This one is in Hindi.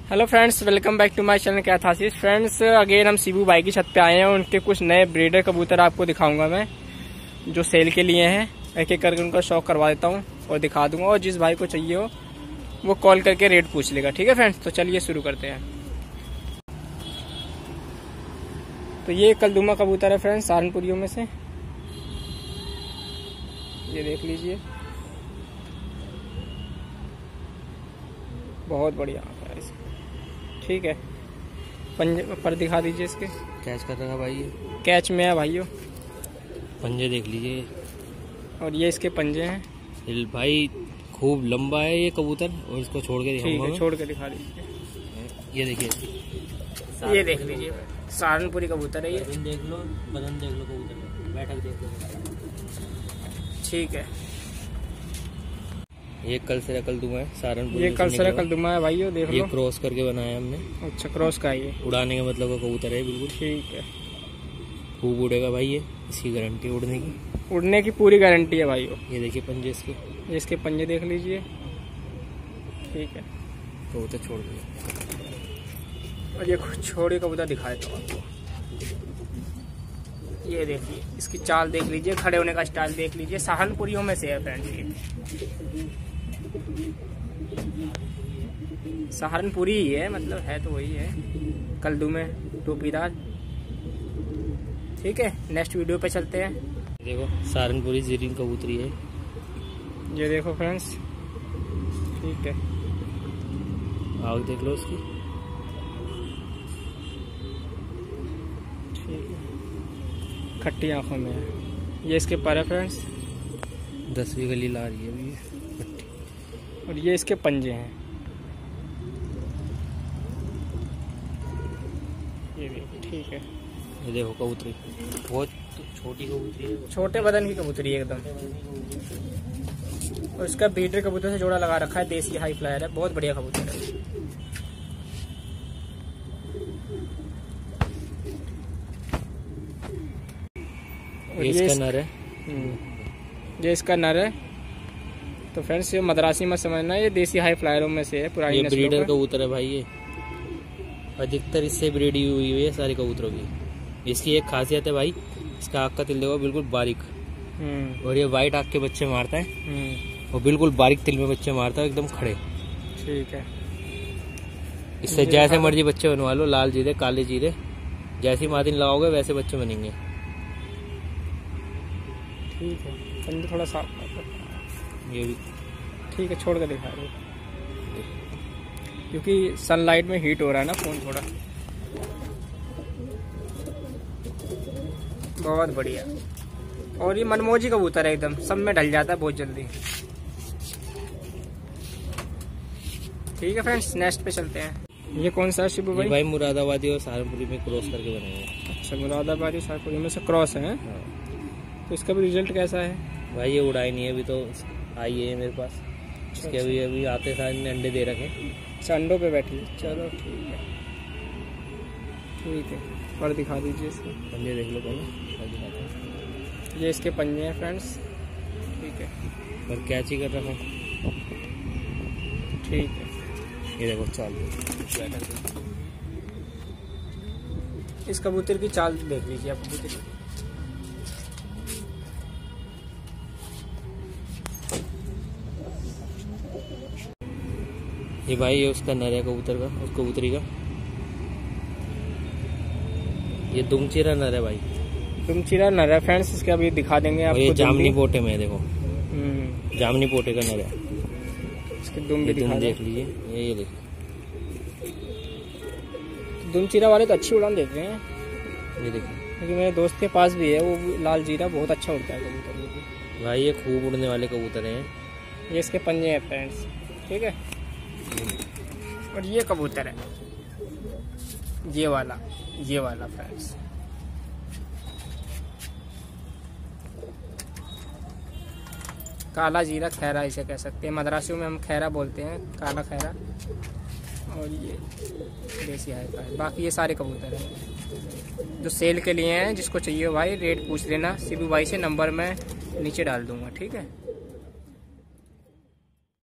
Hello friends, welcome back to my channel क्या था फ्रेंड्स। अगेन हम शिबू भाई की छत पे आए हैं। उनके कुछ नए ब्रीडर कबूतर आपको दिखाऊंगा मैं, जो सेल के लिए हैं। एक एक करके उनका शौक करवा देता हूँ और दिखा दूंगा, और जिस भाई को चाहिए हो वो कॉल करके रेट पूछ लेगा। ठीक है फ्रेंड्स, तो चलिए शुरू करते हैं। तो ये कलदुमा कबूतर है फ्रेंड्स, सहारनपुरियों में से। ये देख लीजिए, बहुत बढ़िया। ठीक है, पंजे पर दिखा दीजिए इसके। कैच कर रहा है भाई, ये कैच में है भाइयों। पंजे देख लीजिए, और ये इसके पंजे हैं भाई। खूब लंबा है ये कबूतर, और इसको छोड़ के ठीक है, छोड़ के दिखा दीजिए। ये देखिए, ये देख लीजिए, सहारनपुरी कबूतर है ये। देख लो, बदन देख लो कबूतर, बैठक देख लो। ठीक है, ये कलसरा कलदुमा है, सहारनपुर। ये कलसरा कलदुमा है भाइयों, देख लो। ये क्रॉस करके बनाया हमने। अच्छा, क्रॉस का है ये। उड़ाने का मतलब का कबूतर है बिल्कुल। ठीक है, खूब उड़ेगा भाई ये, इसकी गारंटी उड़ने की पूरी गारंटी है भाइयों। ये देखिए पंजे इसके, ये इसके पंजे देख लीजिए। ठीक है, कबूतर छोड़ दिया। और ये छोड़िए कबूतर दिखा देता हूँ आपको। ये देखिए, इसकी चाल देख लीजिए, खड़े होने का स्टाइल देख लीजिए। सहारनपुरियों में से है फ्रेंड्स, ये सहारनपुरी ही है, मतलब है तो वही है, कलदुमे टोपीदार। ठीक है, नेक्स्ट वीडियो पे चलते हैं। देखो सहारनपुरी जीरीन कबूतरी है, ये देखो फ्रेंड्स। ठीक है, आग देख लो उसकी। ठीक है, खट्टी आंखों में है। ये इसके पर है फ्रेंड्स, 10वीं गली ला रही है अभी ये। और ये इसके पंजे हैं। ये भी ठीक है। ये देखो कबूतरी, बहुत छोटी कबूतरी है, छोटे बदन की कबूतरी है एकदम। और इसका ब्रीडर कबूतर से जोड़ा लगा रखा है, देसी हाई फ्लायर है, बहुत बढ़िया कबूतर है। ये इसका नर है। ये इसका नर है। तो फ्रेंड्स, ये मद्रासी मत समझना, ये देसी हाई फ्लायरों में से है, पुरानी ये नस्लों ब्रीडर का कबूतर है भाई। ये अधिकतर इससे ब्रीडिंग हुई है सारे कबूतरों की। इसकी एक खासियत है भाई, इसका आँख का तिल देखो, बिल्कुल बारीक। और ये वाइट आँख के बच्चे मारता है, और बिल्कुल बारीक तिल में बच्चे मारता है, एकदम खड़े। ठीक है, इससे जैसे मर्जी बच्चे बनवा लो, लाल जीरे काले जीरे, जैसी मादिन लगाओगे वैसे बच्चे बनेंगे। ठीक है, पंजे थोड़ा साफ ये भी ठीक है, छोड़ कर दिखा रहे, क्योंकि सनलाइट में हीट हो रहा है ना फोन थोड़ा। बहुत बढ़िया। और ये मनमोजी कबूतर है एकदम, सब में ढल जाता है बहुत जल्दी। ठीक है फ्रेंड्स, नेक्स्ट पे चलते हैं। ये कौन सा है शिबू भाई? भाई मुरादाबादी और सहारनपुरी में क्रॉस करके बनाए हैं। अच्छा, मुरादाबादी सहारनपुरी में से क्रॉस है। तो इसका भी रिजल्ट कैसा है भाई? ये उड़ाई नहीं है अभी, तो आई है मेरे पास। इसके अभी आते सारे अंडे दे रखे। अच्छा, अंडों पे बैठी है। चलो ठीक है, ठीक है, पर दिखा दीजिए इसके पंजे देख लो पहले। ये इसके पंजे हैं फ्रेंड्स। ठीक है, पर कैच ही कर रखा है। ठीक है, ये देखो चाल, इस कबूतर की चाल देख लीजिए आप। कबूतर की ये भाई, ये उसका नर है कबूतर का, उस कबूतरी का। ये दुमचिरा नर है भाई, दुमचिरा नर है फ्रेंड्स। इसके अभी दिखा देंगे आपको। ये जामनी पोटे में है, देखो जामनी पोटे का नर है। इसके दुम भी दिखा देख लीजिए। ये देखिए, दुमचिरा वाले तो अच्छी उड़ान देते हैं। ये देखिए, क्योंकि मेरे दोस्त के पास भी है, वो लाल जीरा बहुत अच्छा उड़ता है कबूतर भाई। ये खूब उड़ने वाले कबूतर हैं। ये इसके पंजे हैं फ्रेंड्स। ठीक है, और ये कबूतर है, ये वाला फ्रेंड्स। काला जीरा खैरा इसे कह सकते हैं, मद्रासियों में हम खैरा बोलते हैं, काला खैरा। और ये देसी हाई का है। बाकी ये सारे कबूतर हैं जो सेल के लिए हैं। जिसको चाहिए भाई रेट पूछ लेना, शिबू भाई से। नंबर मैं नीचे डाल दूंगा। ठीक है।